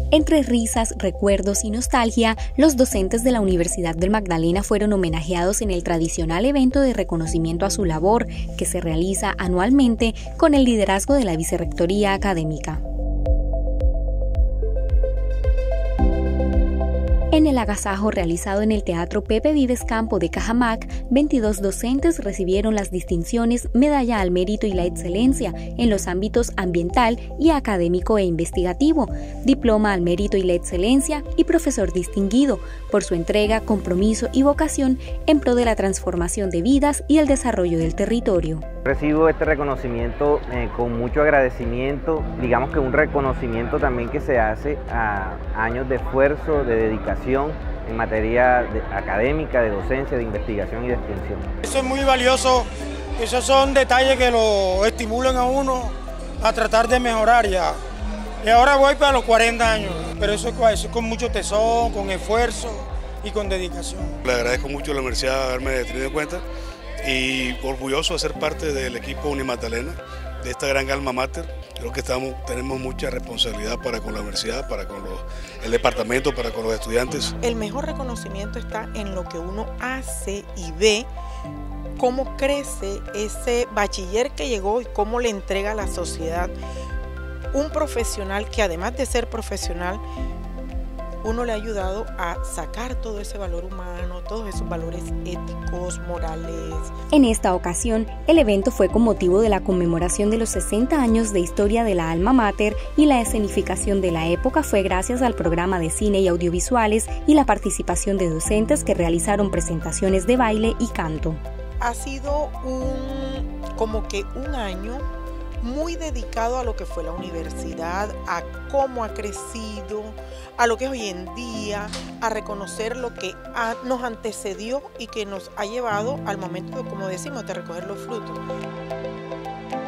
Entre risas, recuerdos y nostalgia, los docentes de la Universidad del Magdalena fueron homenajeados en el tradicional evento de reconocimiento a su labor, que se realiza anualmente con el liderazgo de la Vicerrectoría Académica. En el agasajo realizado en el Teatro Pepe Vives Campo de Cajamarca, 22 docentes recibieron las distinciones Medalla al Mérito y la Excelencia en los ámbitos ambiental y académico e investigativo, Diploma al Mérito y la Excelencia y Profesor Distinguido, por su entrega, compromiso y vocación en pro de la transformación de vidas y el desarrollo del territorio. Recibo este reconocimiento con mucho agradecimiento, digamos que un reconocimiento también que se hace a años de esfuerzo, de dedicación en materia académica, de docencia, de investigación y de extensión. Eso es muy valioso, esos son detalles que lo estimulan a uno a tratar de mejorar ya. Y ahora voy para los 40 años, pero eso es con mucho tesón, con esfuerzo y con dedicación. Le agradezco mucho a la universidad haberme tenido en cuenta y orgulloso de ser parte del equipo Unimagdalena, de esta gran alma mater. Creo que tenemos mucha responsabilidad para con la universidad, para con el departamento, para con los estudiantes. El mejor reconocimiento está en lo que uno hace y ve cómo crece ese bachiller que llegó y cómo le entrega a la sociedad un profesional que, además de ser profesional, uno le ha ayudado a sacar todo ese valor humano, todos esos valores éticos, morales. En esta ocasión, el evento fue con motivo de la conmemoración de los 60 años de historia de la alma mater, y la escenificación de la época fue gracias al programa de cine y audiovisuales y la participación de docentes que realizaron presentaciones de baile y canto. Ha sido como que un año muy dedicado a lo que fue la universidad, a cómo ha crecido, a lo que es hoy en día, a reconocer lo que nos antecedió y que nos ha llevado al momento, como decimos, de recoger los frutos.